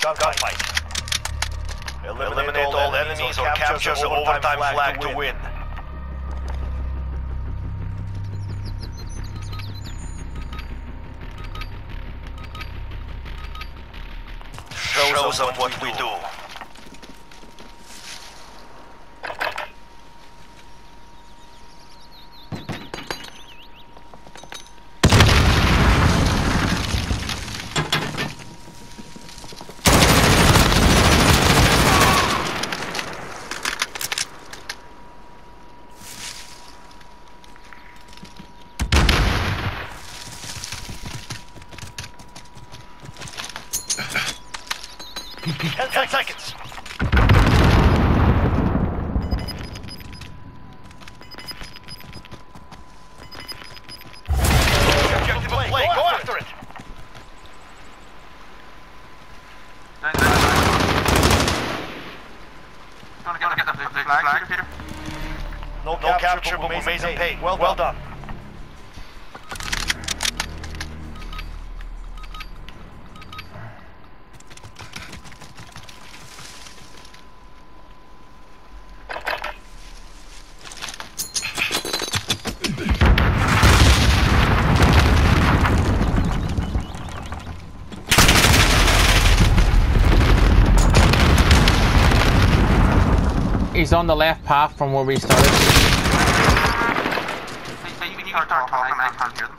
Gunfight. Eliminate all enemies or capture the overtime flag to win. Show them what we do. Ten seconds. Objective play. Go after it. Gonna get the flag, Peter? No capture, but amazing pay. Well done. He's on the left path from where we started. You can talk, I can't hear them.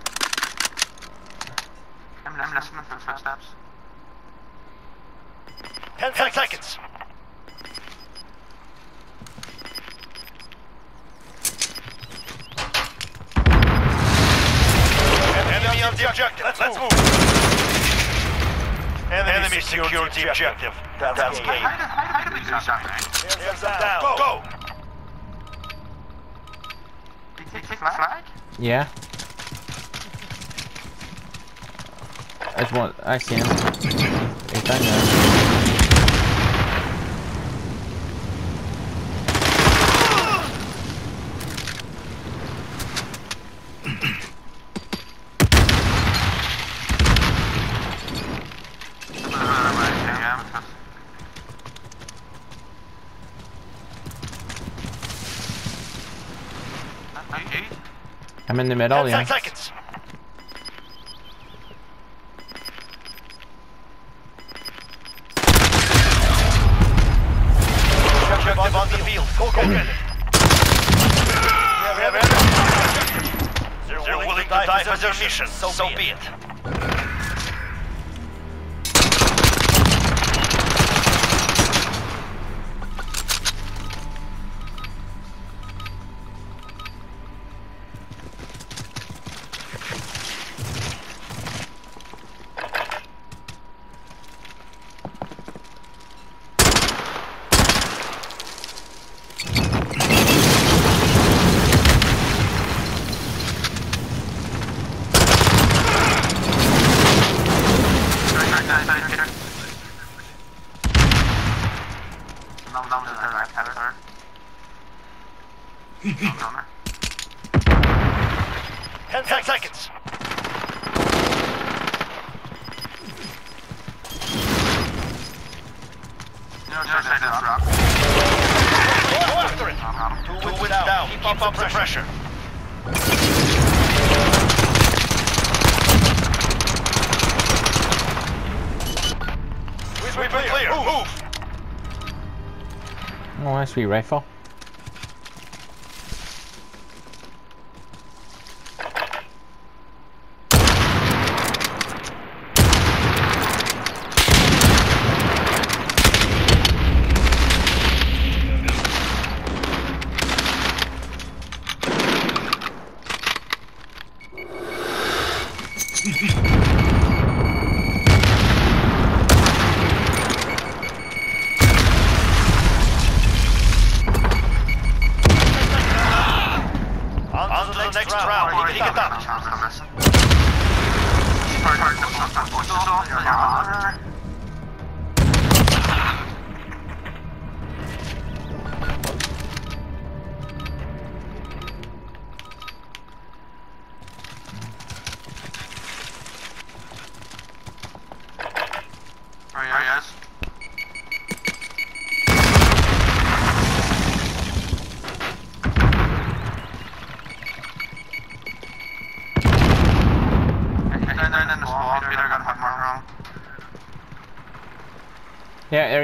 I'm listening for footsteps. 10 seconds. Enemy on the objective. Let's move. Enemy secured the objective. That's game. How did we do something? Down. Go. Did you take the flag? Yeah. There's one. I see him. He's down there. I'm in the middle, yeah. 10 seconds. Objective on the field. Go get it. They're willing to die for their mission. So be it. Ten seconds. No, drop. Go after it. Two wins down. Keep up the pressure. We've been clear. Move. Oh, nice sweet rifle. On to the next round. Take it up.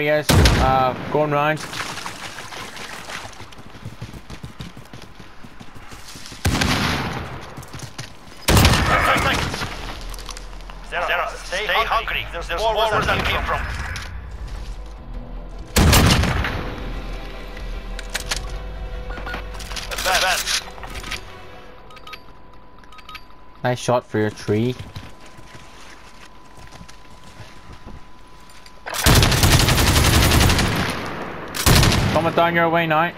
he is. Going round. Zero. Stay hungry. There's more where that came from. Advance. Nice shot for your tree. Coming down your way now.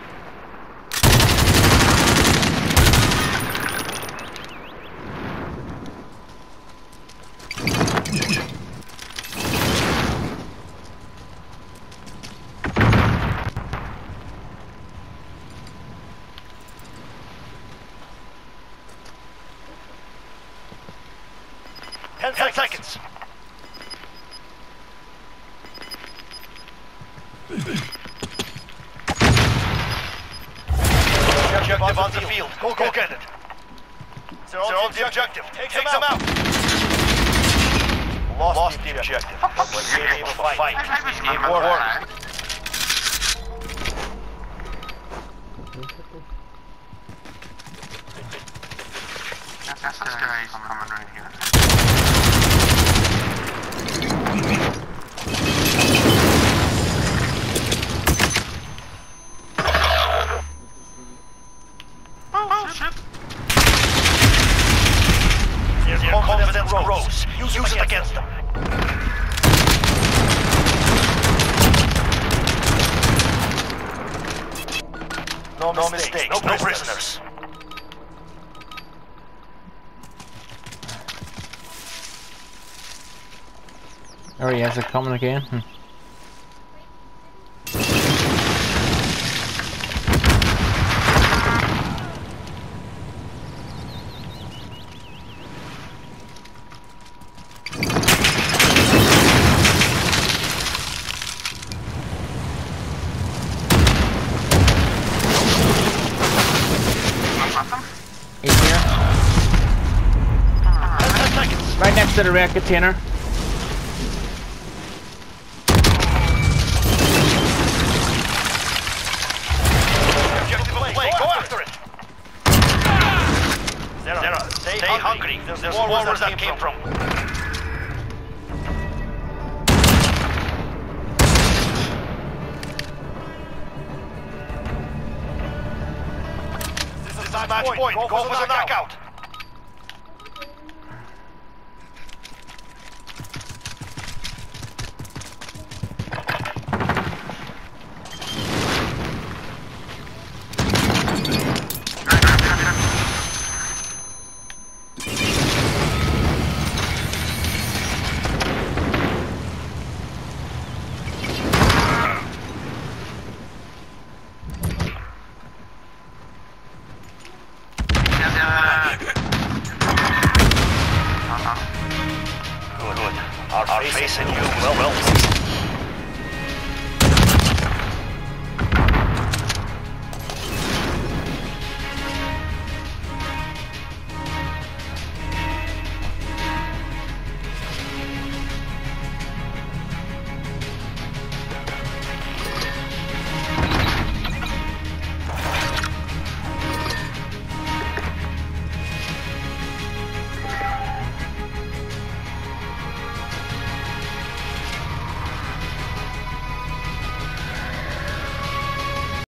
Ten seconds. Objective on the field. Go get it. They're on the objective. Take them out. Lost the objective. We're here able to fight. Teamwork. That's this guy's coming right here. Oh shit! Their confidence grows. Use it against them. No mistakes. No prisoners. There he is, they're coming again. He's here. Right next to the red container. Go after it. Zero. Stay hungry. There's more where that came from. This is match point. Go for the knockout. Good. Our face and you well.